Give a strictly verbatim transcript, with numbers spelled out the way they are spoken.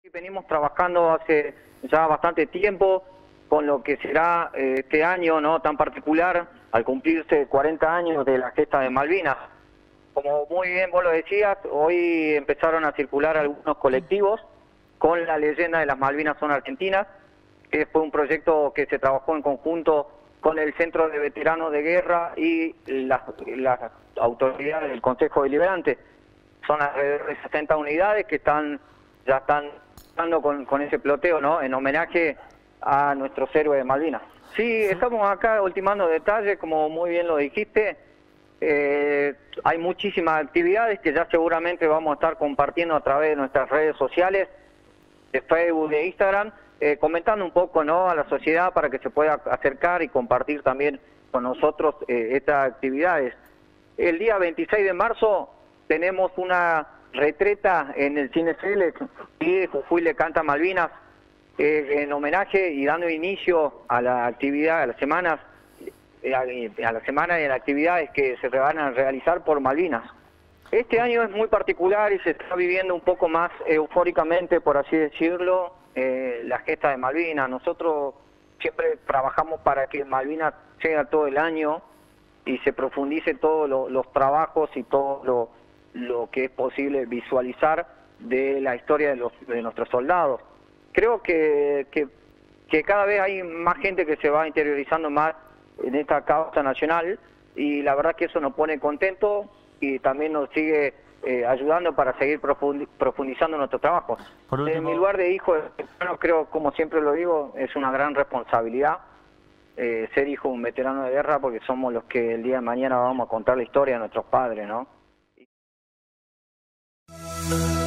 Venimos trabajando hace ya bastante tiempo con lo que será eh, este año no tan particular al cumplirse cuarenta años de la gesta de Malvinas. Como muy bien vos lo decías, hoy empezaron a circular algunos colectivos con la leyenda de las Malvinas son argentinas, que fue un proyecto que se trabajó en conjunto con el Centro de Veteranos de Guerra y las, las autoridades del Consejo Deliberante. Son alrededor de sesenta unidades que están ya están dando con, con ese ploteo, ¿no? En homenaje a nuestros héroes de Malvinas. Sí, estamos acá ultimando detalles, como muy bien lo dijiste. Eh, hay muchísimas actividades que ya seguramente vamos a estar compartiendo a través de nuestras redes sociales, de Facebook, de Instagram, eh, comentando un poco, ¿no?, a la sociedad para que se pueda acercar y compartir también con nosotros eh, estas actividades. El día veintiséis de marzo tenemos una retreta en el Cine Celex y Jujuy le canta Malvinas, eh, en homenaje y dando inicio a la actividad, a las semanas, eh, a, a la semana y a las actividades que se van a realizar por Malvinas. Este año es muy particular y se está viviendo un poco más eufóricamente, por así decirlo, eh, la gesta de Malvinas. Nosotros siempre trabajamos para que Malvinas sea todo el año y se profundice todos lo, los trabajos y todo lo, lo que es posible visualizar de la historia de, los, de nuestros soldados. Creo que, que, que cada vez hay más gente que se va interiorizando más en esta causa nacional y la verdad que eso nos pone contentos y también nos sigue eh, ayudando para seguir profundi profundizando nuestro trabajo. Por último... En mi lugar de hijo, bueno, creo, como siempre lo digo, es una gran responsabilidad eh, ser hijo de un veterano de guerra, porque somos los que el día de mañana vamos a contar la historia de nuestros padres, ¿no?